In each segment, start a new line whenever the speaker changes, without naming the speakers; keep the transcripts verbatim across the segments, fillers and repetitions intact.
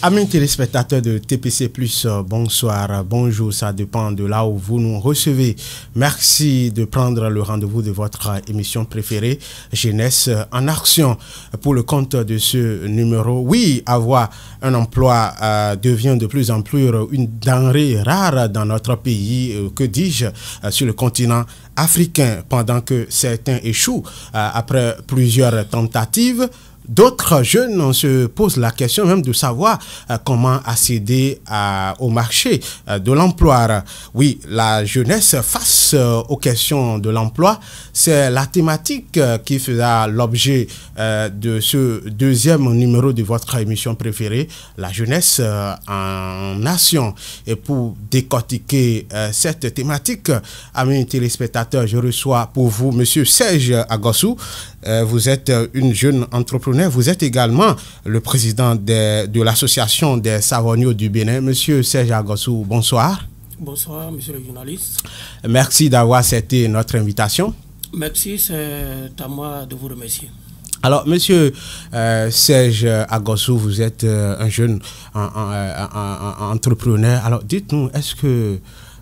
Amis téléspectateurs de T P C plus, bonsoir, bonjour, ça dépend de là où vous nous recevez. Merci de prendre le rendez-vous de votre émission préférée, Jeunesse en Action. Pour le compte de ce numéro, oui, avoir un emploi euh, devient de plus en plus une denrée rare dans notre pays, euh, que dis-je, euh, sur le continent africain, pendant que certains échouent euh, après plusieurs tentatives. D'autres jeunes se posent la question même de savoir euh, comment accéder à, au marché euh, de l'emploi. Oui, la jeunesse face euh, aux questions de l'emploi, c'est la thématique euh, qui fera l'objet euh, de ce deuxième numéro de votre émission préférée, la jeunesse euh, en nation. Et pour décortiquer euh, cette thématique, amis téléspectateurs, je reçois pour vous Monsieur Serge Agossou. Euh, vous êtes une jeune entrepreneur. Vous êtes également le président de, de l'association des savonniers du Bénin. Monsieur Serge Agossou, bonsoir.
Bonsoir, monsieur le journaliste.
Merci d'avoir accepté notre invitation.
Merci, c'est à moi de vous remercier.
Alors, monsieur euh, Serge Agossou, vous êtes euh, un jeune en, en, en, en, entrepreneur. Alors, dites-nous, est-ce que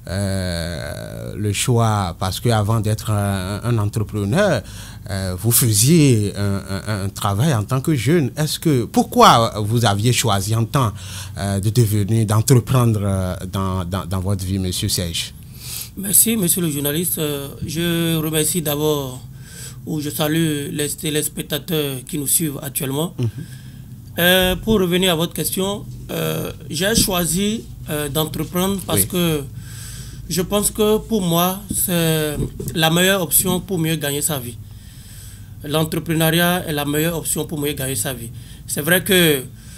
Euh, le choix, parce qu'avant d'être un, un entrepreneur, euh, vous faisiez un, un, un travail en tant que jeune. Est-ce que, pourquoi vous aviez choisi en temps euh, de devenir, d'entreprendre euh, dans, dans, dans votre vie, monsieur Serge?
Merci, monsieur le journaliste. Je remercie d'abord, ou je salue les téléspectateurs qui nous suivent actuellement. Mm-hmm. euh, pour revenir à votre question, euh, j'ai choisi euh, d'entreprendre parce oui. que je pense que pour moi, c'est la meilleure option pour mieux gagner sa vie. L'entrepreneuriat est la meilleure option pour mieux gagner sa vie. C'est vrai que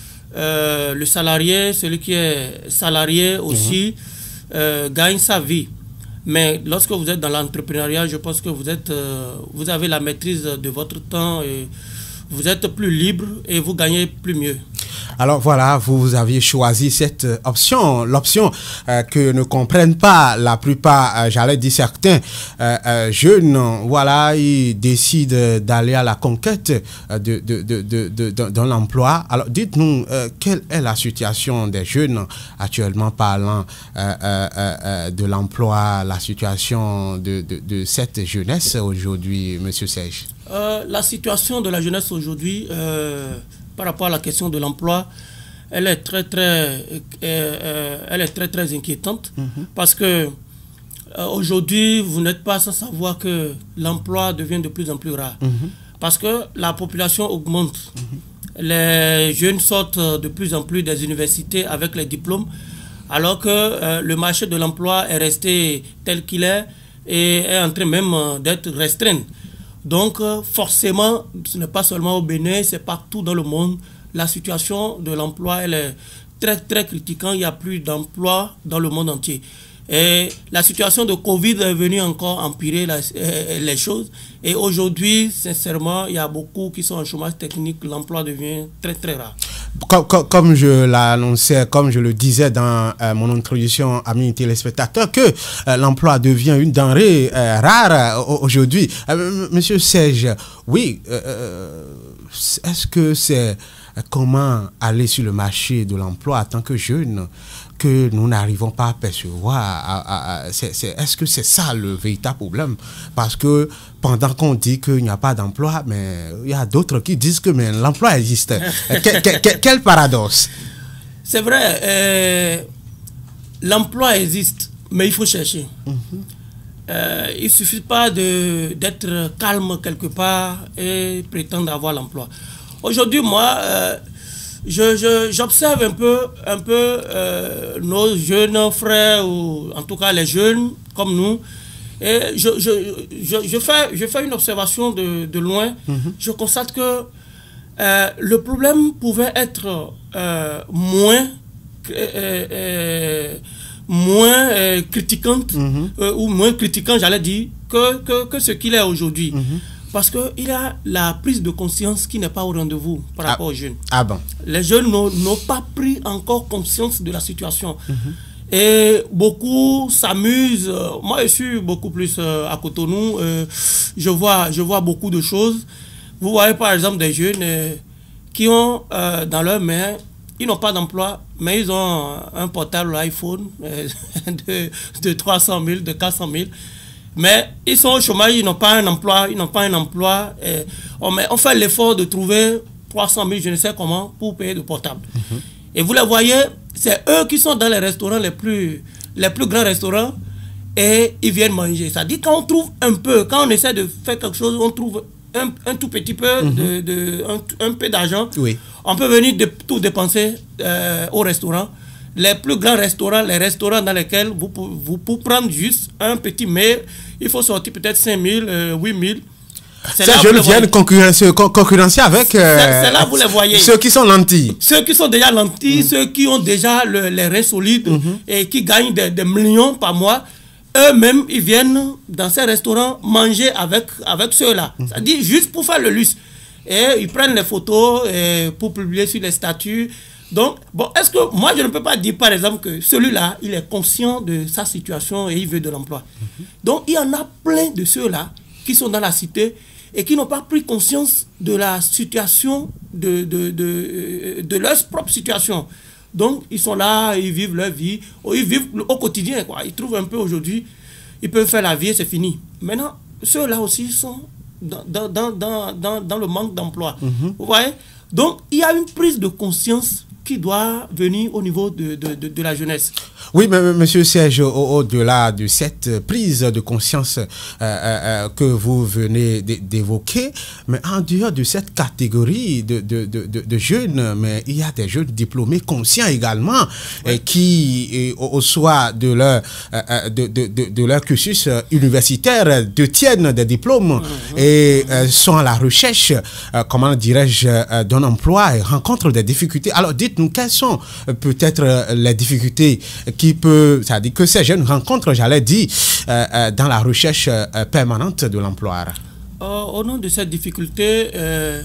euh, le salarié, celui qui est salarié aussi, mmh. euh, gagne sa vie. Mais lorsque vous êtes dans l'entrepreneuriat, je pense que vous, êtes, euh, vous avez la maîtrise de votre temps, et vous êtes plus libre et vous gagnez plus mieux.
Alors voilà, vous aviez choisi cette option, l'option euh, que ne comprennent pas la plupart, euh, j'allais dire certains euh, euh, jeunes. Voilà, ils décident d'aller à la conquête euh, de, de, de, de, de, de, de l'emploi. Alors dites-nous, euh, quelle est la situation des jeunes actuellement parlant euh, euh, euh, de l'emploi, la situation de, de, de cette jeunesse aujourd'hui, monsieur Serge?
euh, La situation de la jeunesse aujourd'hui, euh, par rapport à la question de l'emploi, elle est très très, euh, euh, elle est très très inquiétante mm-hmm. parce que euh, aujourd'hui vous n'êtes pas sans savoir que l'emploi devient de plus en plus rare mm-hmm. parce que la population augmente, mm-hmm. les jeunes sortent de plus en plus des universités avec les diplômes, alors que euh, le marché de l'emploi est resté tel qu'il est et est en train même d'être restreint. Donc, forcément, ce n'est pas seulement au Bénin, c'est partout dans le monde. La situation de l'emploi, elle est très, très critiquante. Il n'y a plus d'emploi dans le monde entier. Et la situation de Covid est venue encore empirer la, euh, les choses. Et aujourd'hui, sincèrement, il y a beaucoup qui sont en chômage technique. L'emploi devient très, très rare.
Comme, comme, comme je l'annonçais, comme je le disais dans euh, mon introduction, amis téléspectateurs, que euh, l'emploi devient une denrée euh, rare euh, aujourd'hui. Euh, Monsieur Serge, oui, euh, est-ce que c'est euh, comment aller sur le marché de l'emploi en tant que jeune que nous n'arrivons pas à percevoir? Est-ce que c'est ça le véritable problème? Parce que pendant qu'on dit qu'il n'y a pas d'emploi, mais il y a d'autres qui disent que l'emploi existe. quel, quel, quel paradoxe!
C'est vrai, euh, l'emploi existe, mais il faut chercher. Mm-hmm. euh, il ne suffit pas d'être calme quelque part et prétendre avoir l'emploi. Aujourd'hui, moi, euh, j'observe un peu, un peu euh, nos jeunes frères, ou en tout cas les jeunes comme nous, et je, je, je, je, fais, je fais une observation de, de loin. Mm-hmm. Je constate que euh, le problème pouvait être euh, moins, euh, euh, moins euh, critiquante, mm-hmm. euh, ou moins critiquant, j'allais dire, que, que, que ce qu'il est aujourd'hui. Mm-hmm. Parce qu'il y a la prise de conscience qui n'est pas au rendez-vous par ah, rapport aux jeunes.
Ah bon? Les
jeunes n'ont pas pris encore conscience de la situation. Mm-hmm. Et beaucoup s'amusent. Moi, je suis beaucoup plus euh, à Cotonou. Euh, je, vois, je vois beaucoup de choses. Vous voyez par exemple des jeunes euh, qui ont euh, dans leurs mains ils n'ont pas d'emploi, mais ils ont un portable iPhone euh, de, de trois cent mille, de quatre cent mille. Mais ils sont au chômage, ils n'ont pas un emploi, ils n'ont pas un emploi. Et on, met, on fait l'effort de trouver trois cent mille, je ne sais comment, pour payer le portable. Mm-hmm. Et vous les voyez, c'est eux qui sont dans les restaurants les plus, les plus grands restaurants et ils viennent manger. Ça dit quand on trouve un peu, quand on essaie de faire quelque chose, on trouve un, un tout petit peu, mm-hmm. de, de, un, un peu d'argent. Oui. On peut venir de, tout dépenser euh, au restaurant. Les plus grands restaurants, les restaurants dans lesquels vous, vous pour prendre juste un petit mets, il faut sortir peut-être cinq mille, huit mille.
Ces jeunes viennent concurrencer, concurrencer avec euh,
c'est là vous les voyez.
Ceux qui sont lentilles.
Ceux qui sont déjà lentilles, mmh. ceux qui ont déjà le, les reins solides mmh. et qui gagnent des, des millions par mois, eux-mêmes, ils viennent dans ces restaurants manger avec, avec ceux-là. Mmh. C'est-à-dire juste pour faire le luxe. Et ils prennent les photos et pour publier sur les statuts. Donc, bon, est-ce que moi, je ne peux pas dire, par exemple, que celui-là, il est conscient de sa situation et il veut de l'emploi. Mmh. Donc, il y en a plein de ceux-là qui sont dans la cité et qui n'ont pas pris conscience de la situation, de, de, de, de leur propre situation. Donc, ils sont là, ils vivent leur vie, ils vivent au quotidien, quoi. Ils trouvent un peu aujourd'hui, ils peuvent faire la vie et c'est fini. Maintenant, ceux-là aussi sont dans, dans, dans, dans, dans, dans le manque d'emploi. Mm-hmm. Vous voyez? Donc, il y a une prise de conscience qui doit venir au niveau de, de, de, de la jeunesse.
Oui, mais monsieur Serge, au-delà de cette prise de conscience euh, euh, que vous venez d'évoquer, mais en dehors de cette catégorie de, de, de, de jeunes, mais il y a des jeunes diplômés conscients également, oui. et qui, au soir de leur, euh, de, de, de, de leur cursus universitaire, détiennent des diplômes mm-hmm. et euh, sont à la recherche, euh, comment dirais-je, euh, d'un emploi et rencontrent des difficultés. Alors, dites-nous, quelles sont euh, peut-être les difficultés qui peut, c'est-à-dire que ces jeunes rencontrent, j'allais dire, euh, euh, dans la recherche euh, permanente de l'emploi?
euh, Au nom de cette difficulté, euh,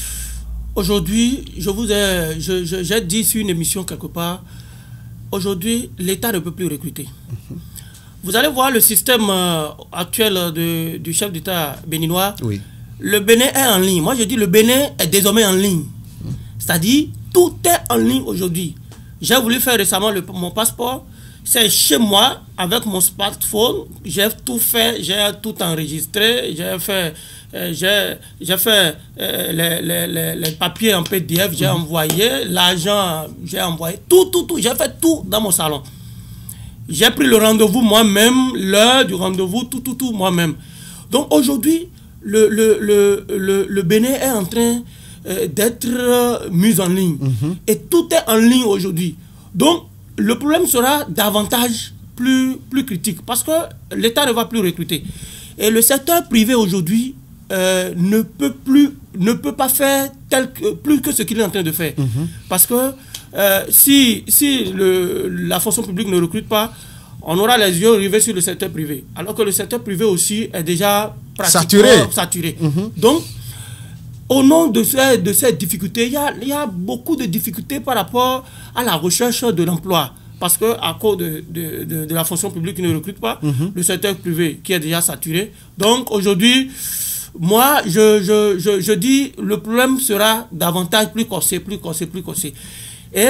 aujourd'hui, je vous ai, je, je, j'ai dit sur une émission quelque part, aujourd'hui, l'État ne peut plus recruter. Mm-hmm. Vous allez voir le système euh, actuel de, du chef d'État béninois. Oui. Le Bénin est en ligne. Moi, je dis le Bénin est désormais en ligne. Mm. C'est-à-dire, tout est en ligne aujourd'hui. J'ai voulu faire récemment le, mon passeport. C'est chez moi, avec mon smartphone. J'ai tout fait, j'ai tout enregistré. J'ai fait, euh, j'ai, j'ai fait euh, les, les, les, les papiers en P D F. J'ai mmh. envoyé l'argent, j'ai envoyé tout, tout, tout. J'ai fait tout dans mon salon. J'ai pris le rendez-vous moi-même, l'heure du rendez-vous, tout, tout, tout moi-même. Donc aujourd'hui, le, le, le, le, le Bénin est en train d'être mise en ligne. Mm-hmm. Et tout est en ligne aujourd'hui. Donc, le problème sera davantage plus, plus critique parce que l'État ne va plus recruter. Et le secteur privé aujourd'hui euh, ne peut plus, ne peut pas faire tel que, plus que ce qu'il est en train de faire. Mm-hmm. Parce que euh, si, si le, la fonction publique ne recrute pas, on aura les yeux rivés sur le secteur privé. Alors que le secteur privé aussi est déjà pratiquement saturé. saturé. Mm-hmm. Donc, au nom de, ces, de cette difficulté, il y, a, il y a beaucoup de difficultés par rapport à la recherche de l'emploi. Parce qu'à cause de, de, de, de la fonction publique qui ne recrute pas, mm-hmm. le secteur privé qui est déjà saturé. Donc aujourd'hui, moi, je, je, je, je dis le problème sera davantage plus corsé, plus corsé, plus corsé. Et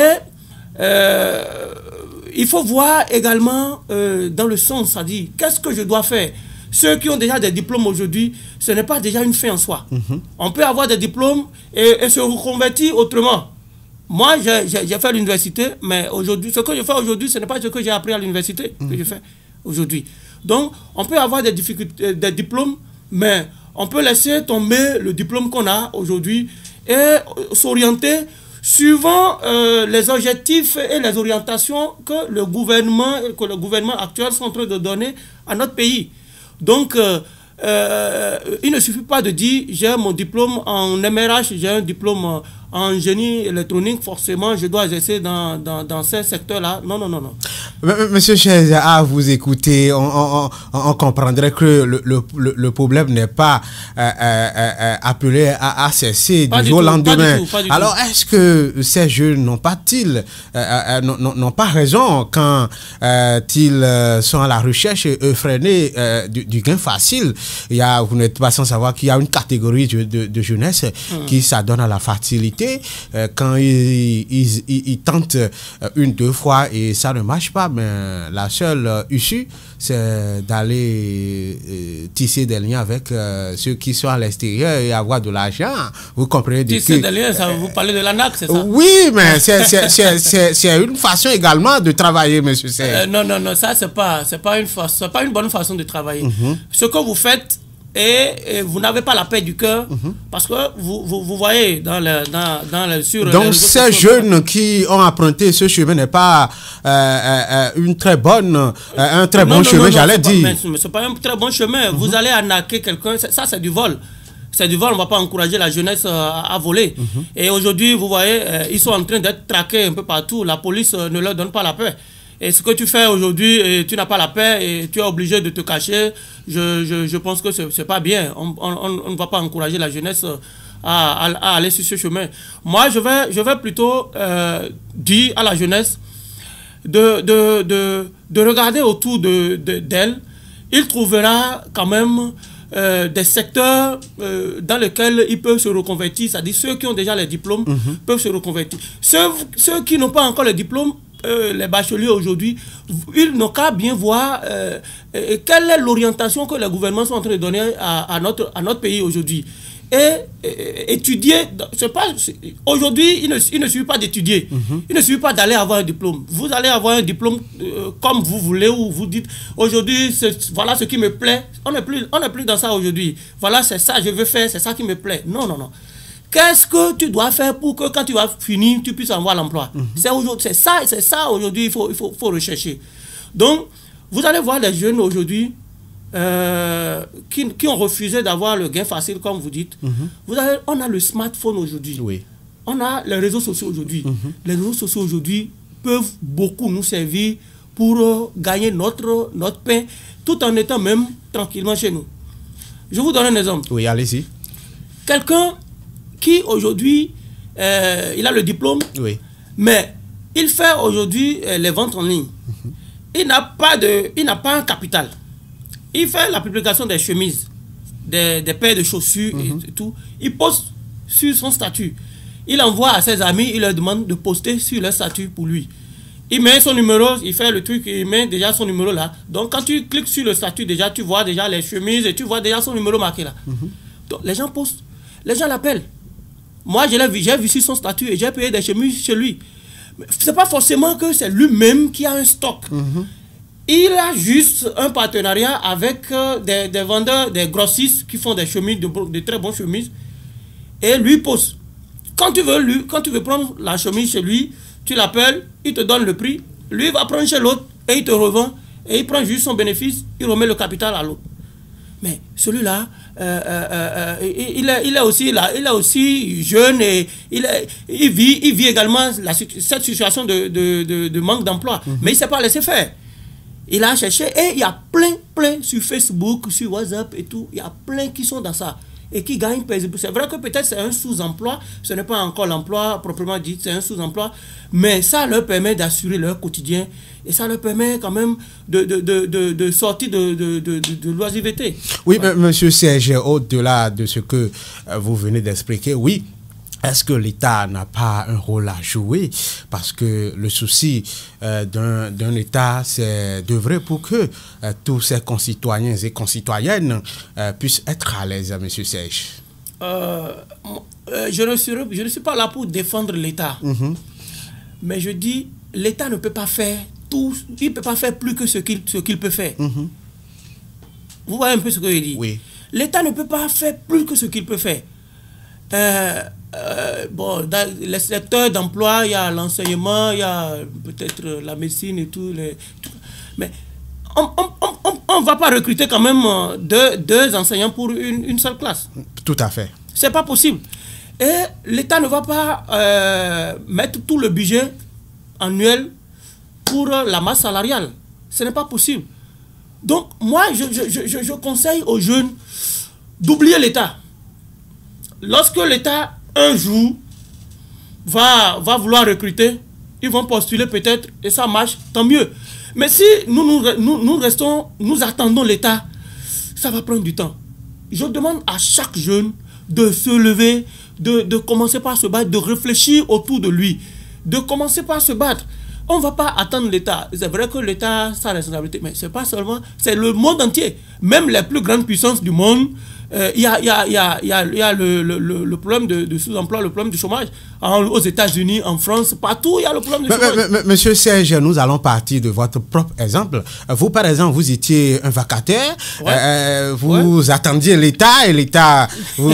euh, il faut voir également euh, dans le sens, c'est-à-dire, qu'est-ce que je dois faire? Ceux qui ont déjà des diplômes aujourd'hui, ce n'est pas déjà une fin en soi. Mm-hmm. On peut avoir des diplômes et, et se reconvertir autrement. Moi, j'ai fait l'université, mais aujourd'hui, ce que je fais aujourd'hui, ce n'est pas ce que j'ai appris à l'université mm-hmm. que je fais aujourd'hui. Donc, on peut avoir des, difficultés, des diplômes, mais on peut laisser tomber le diplôme qu'on a aujourd'hui et s'orienter suivant euh, les objectifs et les orientations que le gouvernement, que le gouvernement actuel sont en train de donner à notre pays. Donc, euh, euh, il ne suffit pas de dire j'ai mon diplôme en M R H, j'ai un diplôme en génie électronique, forcément je dois exercer dans, dans, dans ces secteurs-là. Non, non, non, non.
Monsieur Serge, à vous écouter, on, on, on comprendrait que le, le, le problème n'est pas euh, euh, appelé à, à cesser du jour au lendemain. Alors, est-ce que ces jeunes n'ont pas-ils, euh, n'ont pas raison quand euh, ils sont à la recherche effrénée euh, du, du gain facile? Il y a, vous n'êtes pas sans savoir qu'il y a une catégorie de, de, de jeunesse mmh. qui s'adonne à la facilité l'opportunité, euh, quand ils, ils, ils, ils tentent une, deux fois et ça ne marche pas, mais la seule euh, issue, c'est d'aller euh, tisser des liens avec euh, ceux qui sont à l'extérieur et avoir de l'argent. Vous comprenez?
Tisser des liens, ça, vous parlez de l'A N A C, c'est ça?
Oui, mais c'est une façon également de travailler, monsieur Serge.
Euh, non, non, non, ça, c'est pas, c'est pas une façon, c'est pas une bonne façon de travailler. Mm-hmm. Ce que vous faites, et, et vous n'avez pas la paix du cœur, mm-hmm. parce que vous, vous, vous voyez dans le, dans, dans le, sur
donc ces jeunes qui ont emprunté ce chemin n'est pas euh, euh, une très bonne euh, un très non, bon non, chemin, j'allais dire.
Mais c'est pas un très bon chemin. Mm-hmm. Vous allez arnaquer quelqu'un, ça c'est du vol. C'est du vol, on ne va pas encourager la jeunesse euh, à voler. Mm-hmm. Et aujourd'hui, vous voyez, euh, ils sont en train d'être traqués un peu partout. La police euh, ne leur donne pas la paix. Et ce que tu fais aujourd'hui, tu n'as pas la paix et tu es obligé de te cacher. Je, je, je pense que ce n'est pas bien. On, on, on ne va pas encourager la jeunesse à, à, à aller sur ce chemin. Moi, je vais, je vais plutôt euh, dire à la jeunesse de, de, de, de regarder autour de, de, d'elle. Il trouvera quand même euh, des secteurs euh, dans lesquels ils peuvent se reconvertir. C'est-à-dire ceux qui ont déjà les diplômes mm-hmm. peuvent se reconvertir. Ceux, ceux qui n'ont pas encore les diplômes, Euh, les bacheliers aujourd'hui, ils n'ont qu'à bien voir euh, euh, quelle est l'orientation que les gouvernements sont en train de donner à, à, notre, à notre pays aujourd'hui. Et euh, étudier, c'est pas aujourd'hui, il ne, il ne suffit pas d'étudier, mm-hmm. il ne suffit pas d'aller avoir un diplôme. Vous allez avoir un diplôme euh, comme vous voulez, ou vous dites aujourd'hui, voilà ce qui me plaît. On n'est plus, on n'est plus dans ça aujourd'hui. Voilà, c'est ça, je veux faire, c'est ça qui me plaît. Non, non, non. Qu'est-ce que tu dois faire pour que quand tu vas finir, tu puisses avoir l'emploi? Mm-hmm. C'est ça, c'est ça aujourd'hui, il faut, il faut, faut rechercher. Donc, vous allez voir les jeunes aujourd'hui euh, qui, qui ont refusé d'avoir le gain facile, comme vous dites. Mm-hmm. Vous avez, on a le smartphone aujourd'hui. Oui. On a les réseaux sociaux aujourd'hui. Mm-hmm. Les réseaux sociaux aujourd'hui peuvent beaucoup nous servir pour euh, gagner notre, notre pain, tout en étant même tranquillement chez nous. Je vous donne un exemple.
Oui, allez-y.
Quelqu'un qui aujourd'hui, euh, il a le diplôme, oui. mais il fait aujourd'hui euh, les ventes en ligne. Mm-hmm. Il n'a pas de, il n'a pas un capital. Il fait la publication des chemises, des, des paires de chaussures mm-hmm. et tout. Il poste sur son statut. Il envoie à ses amis, il leur demande de poster sur leur statut pour lui. Il met son numéro, il fait le truc, il met déjà son numéro là. Donc quand tu cliques sur le statut, déjà tu vois déjà les chemises et tu vois déjà son numéro marqué là. Mm-hmm. Donc les gens postent, les gens l'appellent. Moi, je l'ai vu, j'ai vu sur son statut et j'ai payé des chemises chez lui. Ce n'est pas forcément que c'est lui-même qui a un stock. Mm-hmm. Il a juste un partenariat avec euh, des, des vendeurs, des grossistes qui font des chemises, de, de très bonnes chemises. Et lui pose. Quand tu veux, lui, quand tu veux prendre la chemise chez lui, tu l'appelles, il te donne le prix. Lui, il va prendre chez l'autre et il te revend. Et il prend juste son bénéfice, il remet le capital à l'autre. Mais celui-là, euh, euh, euh, il, est, il est aussi là, il est aussi jeune et il, est, il vit, il vit également la, cette situation de, de, de, de manque d'emploi. Mm-hmm. Mais il ne s'est pas laissé faire. Il a cherché et il y a plein, plein sur Facebook, sur WhatsApp et tout. Il y a plein qui sont dans ça et qui gagnent. C'est vrai que peut-être c'est un sous-emploi, ce n'est pas encore l'emploi proprement dit, c'est un sous-emploi, mais ça leur permet d'assurer leur quotidien et ça leur permet quand même de, de, de, de, de sortir de, de, de, de, de l'oisiveté.
Oui, ouais. Monsieur Serge, au-delà de ce que vous venez d'expliquer, oui, est-ce que l'État n'a pas un rôle à jouer? Parce que le souci euh, d'un État, c'est d'œuvrer pour que euh, tous ses concitoyens et concitoyennes euh, puissent être à l'aise, monsieur Serge.
Euh, euh, je, ne suis, je ne suis pas là pour défendre l'État. Mm-hmm. Mais je dis, l'État ne peut pas faire tout, il ne peut pas faire plus que ce qu'il ce qu'il peut faire. Mm-hmm. Vous voyez un peu ce que je dis? Oui. L'État ne peut pas faire plus que ce qu'il peut faire. Euh, euh, bon, dans les secteurs d'emploi, il y a l'enseignement, il y a peut-être la médecine et tout. Les, tout. Mais on ne va pas recruter quand même deux, deux enseignants pour une, une seule classe.
Tout à fait.
C'est pas possible. Et l'État ne va pas euh, mettre tout le budget annuel pour la masse salariale. Ce n'est pas possible. Donc, moi, je, je, je, je conseille aux jeunes d'oublier l'État. Lorsque l'État, un jour, va, va vouloir recruter, ils vont postuler peut-être et ça marche, tant mieux. Mais si nous, nous, nous, nous restons, nous attendons l'État, ça va prendre du temps. Je demande à chaque jeune de se lever de, de commencer par se battre, de réfléchir autour de lui, de commencer par se battre. On ne va pas attendre l'État. C'est vrai que l'État a sa responsabilité, mais c'est pas seulement, c'est le monde entier. Même les plus grandes puissances du monde, il y a, y a, y a, y a, y a le, le, le problème de, de sous-emploi, le problème du chômage. En, aux États-Unis, en France, partout, il y a le problème du chômage.
Mais, mais, mais, Monsieur Serge, nous allons partir de votre propre exemple. Vous, par exemple, vous étiez un vacataire, ouais. euh, vous ouais. attendiez l'État et l'État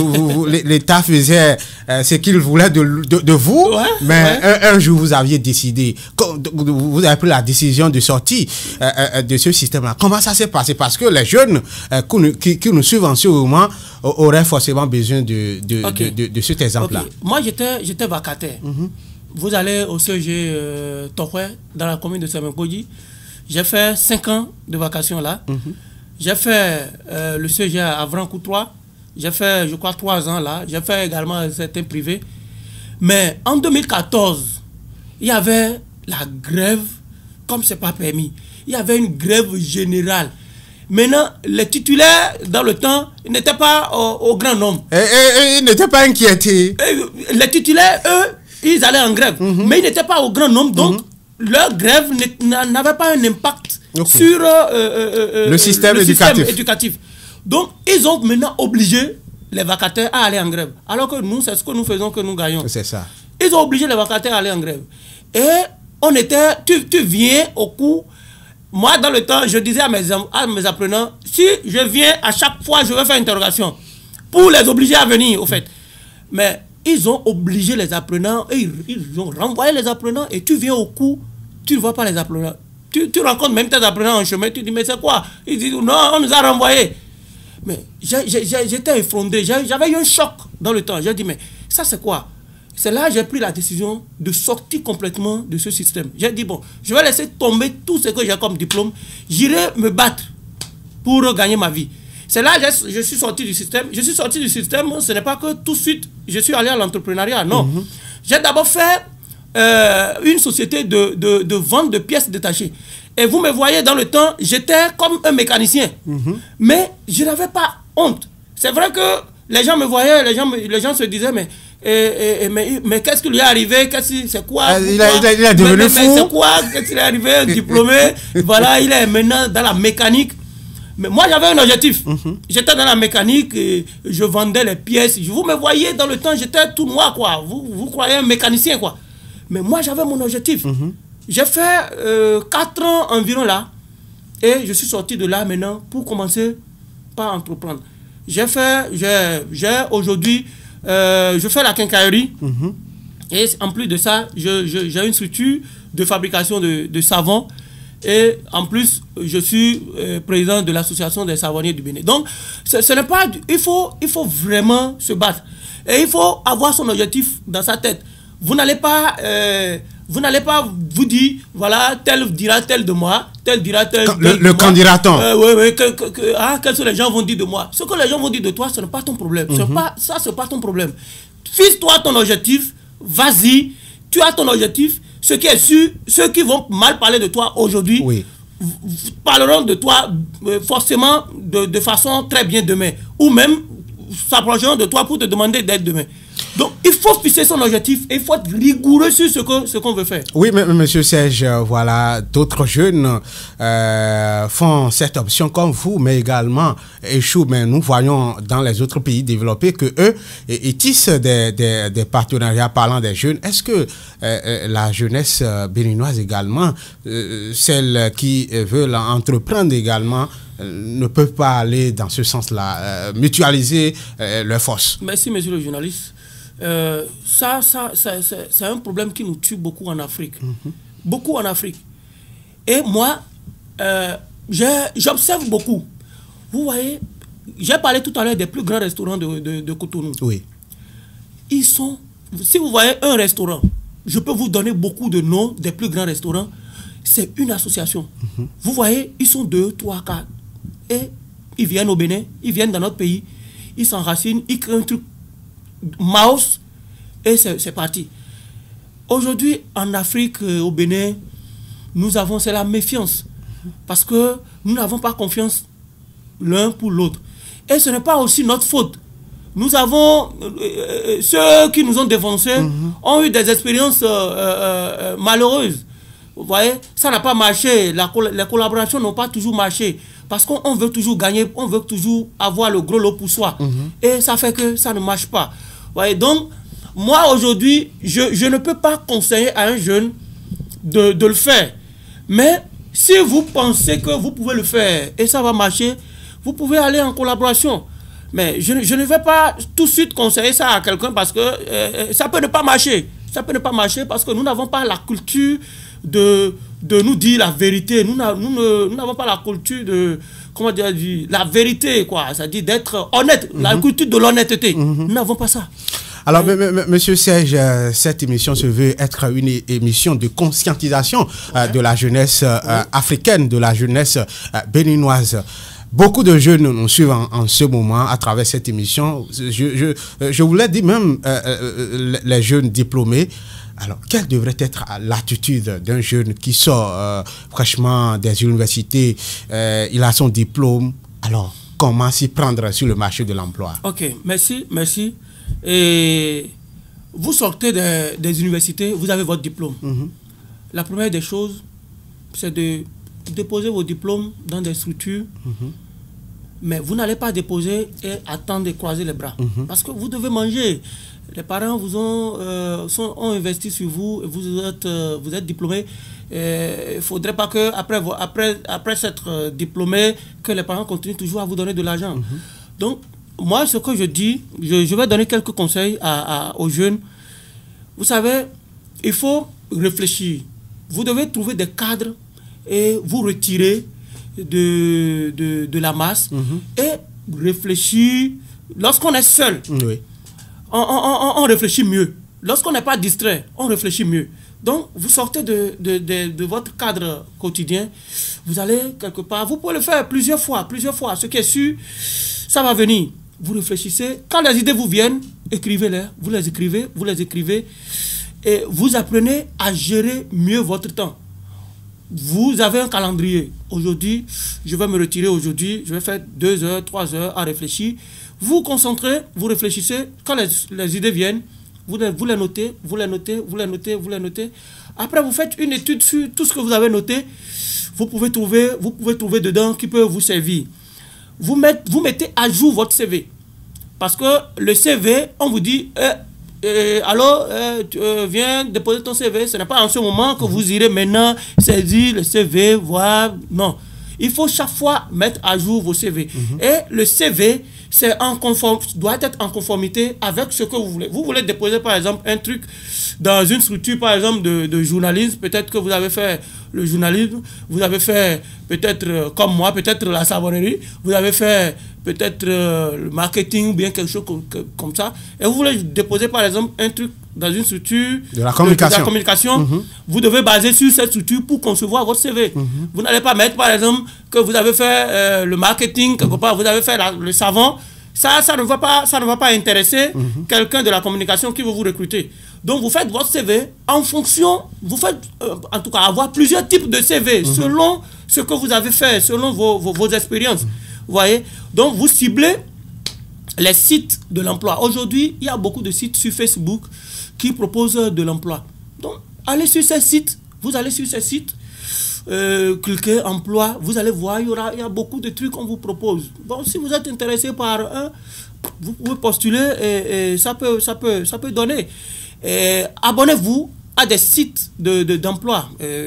l'État faisait euh, ce qu'il voulait de, de, de vous, ouais. mais ouais. Un, un jour, vous aviez décidé, vous avez pris la décision de sortir euh, de ce système-là. Comment ça s'est passé? Parce que les jeunes euh, qui, qui nous suivent en ce moment auraient forcément besoin de, de, okay. de, de, de cet exemple-là.
Okay. Moi, j'étais vacataire. Mm-hmm. Vous allez au C E G euh, Tokwé, dans la commune de Semenkoji. J'ai fait cinq ans de vacations là. Mm-hmm. J'ai fait euh, le C E G à Avrancoutrois. J'ai fait, je crois, trois ans là. J'ai fait également certains privés. Mais en deux mille quatorze, il y avait la grève, comme ce n'est pas permis. Il y avait une grève générale. Maintenant, les titulaires, dans le temps, n'étaient pas au, au grand nombre.
Et, et, et ils n'étaient pas inquiétés.
Et, les titulaires, eux, ils allaient en grève. Mm-hmm. Mais ils n'étaient pas au grand nombre. Donc, mm-hmm. leur grève n'avait pas un impact okay. sur euh, euh, euh,
le, système,
le
éducatif.
système éducatif. Donc, ils ont maintenant obligé les vacataires à aller en grève. Alors que nous, c'est ce que nous faisons que nous gagnons.
C'est ça.
Ils ont obligé les vacataires à aller en grève. Et on était, tu, tu viens au cours. Moi, dans le temps, je disais à mes, à mes apprenants, si je viens à chaque fois, je vais faire interrogation pour les obliger à venir, au fait. Mais ils ont obligé les apprenants, et ils, ils ont renvoyé les apprenants, et tu viens au cours, tu ne vois pas les apprenants. Tu, tu rencontres même tes apprenants en chemin, tu dis, mais c'est quoi? Ils disent, non, on nous a renvoyés. Mais j'étais effondré, j'avais eu un choc dans le temps. J'ai dit, mais ça c'est quoi? C'est là que j'ai pris la décision de sortir complètement de ce système. J'ai dit, bon, je vais laisser tomber tout ce que j'ai comme diplôme. J'irai me battre pour gagner ma vie. C'est là que je suis sorti du système. Je suis sorti du système, ce n'est pas que tout de suite, je suis allé à l'entrepreneuriat. Non. Mm-hmm. J'ai d'abord fait euh, une société de, de, de vente de pièces détachées. Et vous me voyez dans le temps, j'étais comme un mécanicien. Mm-hmm. Mais je n'avais pas honte. C'est vrai que les gens me voyaient, les gens, me, les gens se disaient, mais... Et, et, et, mais mais qu'est-ce qui lui est arrivé? C'est quoi?
Ah, il, a, il, a, il a devenu mais, fou.
Mais c'est quoi? Qu'est-ce qui lui est arrivé? Diplômé. Voilà, il est maintenant dans la mécanique. Mais moi, j'avais un objectif. Mm-hmm. J'étais dans la mécanique, et je vendais les pièces. Vous me voyez dans le temps, j'étais tout noir, quoi. Vous, vous croyez un mécanicien, quoi. Mais moi, j'avais mon objectif. Mm-hmm. J'ai fait euh, quatre ans environ là. Et je suis sorti de là maintenant pour commencer par entreprendre. J'ai fait, j'ai aujourd'hui... Euh, je fais la quincaillerie. Mm-hmm. Et en plus de ça, j'ai une structure de fabrication de, de savon. Et en plus, je suis euh, président de l'association des savonniers du Bénin. Donc, ce, ce n'est pas... Il faut, il faut vraiment se battre. Et il faut avoir son objectif dans sa tête. Vous n'allez pas... Euh, vous n'allez pas vous dire, voilà, tel dira tel de moi, tel dira tel, tel
le,
de
le candidaton.
Euh, oui, oui, que, que, que, ah, qu'est-ce que les gens vont dire de moi? Ce que les gens vont dire de toi, ce n'est pas ton problème. Mm-hmm. pas, ça, ce n'est pas ton problème. Fixe-toi ton objectif, vas-y, tu as ton objectif. Ce qui est sûr, ceux qui vont mal parler de toi aujourd'hui, oui. parleront de toi euh, forcément de, de façon très bien demain. Ou même s'approcheront de toi pour te demander d'aide demain. Donc, il faut fixer son objectif et il faut être rigoureux sur ce qu'on ce qu'on veut faire.
Oui, mais, monsieur Serge, voilà, d'autres jeunes euh, font cette option comme vous, mais également échouent. Mais nous voyons dans les autres pays développés que eux ils tissent des, des, des partenariats parlant des jeunes. Est-ce que euh, la jeunesse béninoise également, euh, celles qui veulent entreprendre également, ne peuvent pas aller dans ce sens-là, euh, mutualiser euh, leurs forces?
Merci, monsieur le journaliste. Euh, ça, ça, ça c'est un problème qui nous tue beaucoup en Afrique. Mm-hmm. Beaucoup en Afrique. Et moi, euh, j'observe beaucoup. Vous voyez, j'ai parlé tout à l'heure des plus grands restaurants de, de, de Cotonou.
Oui.
Ils sont... Si vous voyez un restaurant, je peux vous donner beaucoup de noms des plus grands restaurants. C'est une association. Mm-hmm. Vous voyez, ils sont deux, trois, quatre. Et ils viennent au Bénin, ils viennent dans notre pays, ils s'enracinent, ils créent un truc mouse et c'est parti. Aujourd'hui, en Afrique, euh, au Bénin, nous avons, c'est la méfiance. Parce que nous n'avons pas confiance l'un pour l'autre. Et ce n'est pas aussi notre faute. nous avons, euh, ceux qui nous ont défoncés mm-hmm. ont eu des expériences euh, euh, malheureuses. Vous voyez, ça n'a pas marché, la, les collaborations n'ont pas toujours marché. Parce qu'on veut toujours gagner, on veut toujours avoir le gros lot pour soi. Mm-hmm. Et ça fait que ça ne marche pas. Vous voyez, donc, moi aujourd'hui, je, je ne peux pas conseiller à un jeune de, de le faire. Mais si vous pensez que vous pouvez le faire et ça va marcher, vous pouvez aller en collaboration. Mais je, je ne vais pas tout de suite conseiller ça à quelqu'un parce que euh, ça peut ne pas marcher. Ça peut ne pas marcher parce que nous n'avons pas la culture de, de nous dire la vérité. Nous n'avons pas la culture de, comment dire, la vérité, quoi. C'est-à-dire d'être honnête, mm-hmm. la culture de l'honnêteté. Mm-hmm. Nous n'avons pas ça.
Alors, oui. Monsieur Serge, cette émission se veut être une émission de conscientisation euh, de la jeunesse euh, oui. africaine, de la jeunesse euh, béninoise. Beaucoup de jeunes nous suivent en, en ce moment à travers cette émission. Je, je, je voulais dire même euh, euh, les jeunes diplômés. Alors, quelle devrait être l'attitude d'un jeune qui sort euh, franchement des universités, euh, il a son diplôme, alors comment s'y prendre sur le marché de l'emploi?
Ok, merci, merci. Et vous sortez des, des universités, vous avez votre diplôme. Mm-hmm. La première des choses, c'est de déposer vos diplômes dans des structures, mm-hmm. mais vous n'allez pas déposer et attendre de croiser les bras. Mm-hmm. Parce que vous devez manger. Les parents vous ont, euh, sont, ont investi sur vous, et vous êtes, euh, vous êtes diplômé. Il ne faudrait pas que après, après, après s'être euh, diplômé, que les parents continuent toujours à vous donner de l'argent. Mm-hmm. Donc, moi, ce que je dis, je, je vais donner quelques conseils à, à, aux jeunes. Vous savez, il faut réfléchir. Vous devez trouver des cadres et vous retirer de, de, de la masse mm-hmm. et réfléchir. Lorsqu'on est seul, oui. on, on, on réfléchit mieux. Lorsqu'on n'est pas distrait, on réfléchit mieux. Donc, vous sortez de, de, de, de votre cadre quotidien, vous allez quelque part, vous pouvez le faire plusieurs fois, plusieurs fois. Ce qui est sûr, ça va venir. Vous réfléchissez. Quand les idées vous viennent, écrivez-les. Vous les écrivez, vous les écrivez. Et vous apprenez à gérer mieux votre temps. Vous avez un calendrier. Aujourd'hui, je vais me retirer aujourd'hui. Je vais faire deux heures, trois heures à réfléchir. Vous vous concentrez, vous réfléchissez. Quand les, les idées viennent, vous les, vous les notez, vous les notez, vous les notez, vous les notez. Après, vous faites une étude sur tout ce que vous avez noté. Vous pouvez trouver, vous pouvez trouver dedans qui peut vous servir. Vous, met, vous mettez à jour votre C V. Parce que le C V, on vous dit, eh, eh, alors, eh, tu euh, viens déposer ton C V. Ce n'est pas en ce moment que vous irez maintenant saisir le C V, voir. Non. Il faut chaque fois mettre à jour vos C V. Mm-hmm. Et le C V, c'est en conform, doit être en conformité avec ce que vous voulez. Vous voulez déposer, par exemple, un truc dans une structure, par exemple, de, de journalisme. Peut-être que vous avez fait le journalisme, vous avez fait peut-être euh, comme moi, peut-être la savonnerie, vous avez fait peut-être euh, le marketing ou bien quelque chose comme, comme ça. Et vous voulez déposer, par exemple, un truc dans une structure
de la communication.
De, de la communication. Mm-hmm. Vous devez baser sur cette structure pour concevoir votre C V. Mm-hmm. Vous n'allez pas mettre, par exemple, que vous avez fait euh, le marketing, quelque part, vous avez fait la, le savon. Ça, ça ne va pas, ça ne va pas intéresser mm-hmm. quelqu'un de la communication qui veut vous recruter. Donc, vous faites votre C V en fonction, vous faites, euh, en tout cas, avoir plusieurs types de C V mm-hmm. selon ce que vous avez fait, selon vos, vos, vos expériences. Mm-hmm. Vous voyez? Donc, vous ciblez les sites de l'emploi. Aujourd'hui, il y a beaucoup de sites sur Facebook qui proposent de l'emploi. Donc, allez sur ces sites, vous allez sur ces sites, euh, cliquez emploi, vous allez voir, il y aura, il y a beaucoup de trucs qu'on vous propose. Bon, si vous êtes intéressé par un, vous pouvez postuler et, et ça peut, ça peut, ça peut donner. Abonnez-vous à des sites de, de, d'emploi.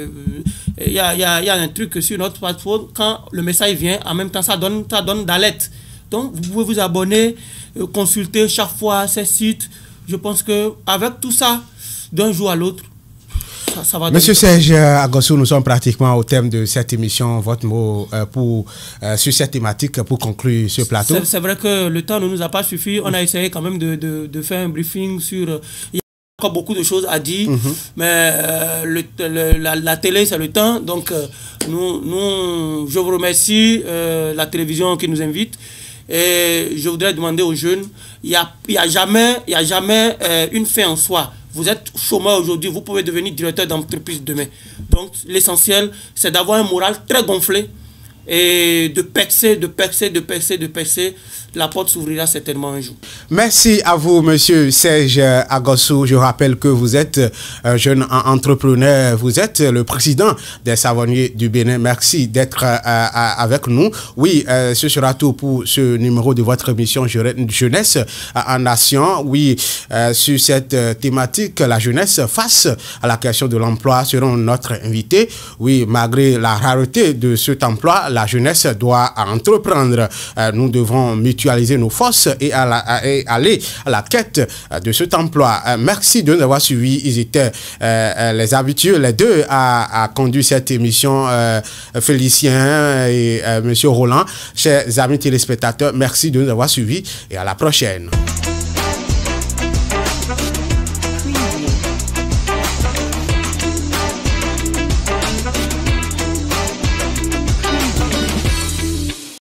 Il y a, y a, y a un truc sur notre plateforme, quand le message vient, en même temps, ça donne, ça donne d'alerte. Donc, vous pouvez vous abonner, euh, consulter chaque fois ces sites. Je pense qu'avec tout ça, d'un jour à l'autre, ça, ça va donner.
Monsieur Serge Agossou, nous sommes pratiquement au thème de cette émission. Votre mot euh, pour, euh, sur cette thématique pour conclure ce plateau.
C'est vrai que le temps ne nous a pas suffi. On a essayé quand même de, de, de faire un briefing sur... Euh, encore beaucoup de choses à dire, mm-hmm. mais euh, le, le, la, la télé, c'est le temps. Donc, euh, nous, nous, je vous remercie, euh, la télévision qui nous invite. Et je voudrais demander aux jeunes, il n'y a, y a jamais, y a jamais euh, une fin en soi. Vous êtes chômeur aujourd'hui, vous pouvez devenir directeur d'entreprise demain. Donc, l'essentiel, c'est d'avoir un moral très gonflé et de percer, de percer, de percer, de percer, la porte s'ouvrira certainement un jour.
Merci à vous, monsieur Serge Agossou. Je rappelle que vous êtes un jeune entrepreneur, vous êtes le président des Savonniers du Bénin. Merci d'être euh, avec nous. Oui, euh, ce sera tout pour ce numéro de votre émission Jeunesse en Nation. Oui, euh, sur cette thématique, la jeunesse face à la question de l'emploi seront notre invité. Oui, malgré la rareté de cet emploi, la jeunesse doit entreprendre. Euh, nous devons mutualiser nos forces et, à la, à, et aller à la quête de cet emploi. Euh, merci de nous avoir suivis. Ils étaient euh, les habitués, les deux, à, à conduire cette émission. Euh, Félicien et euh, Monsieur Roland. Chers amis téléspectateurs, merci de nous avoir suivis et à la prochaine.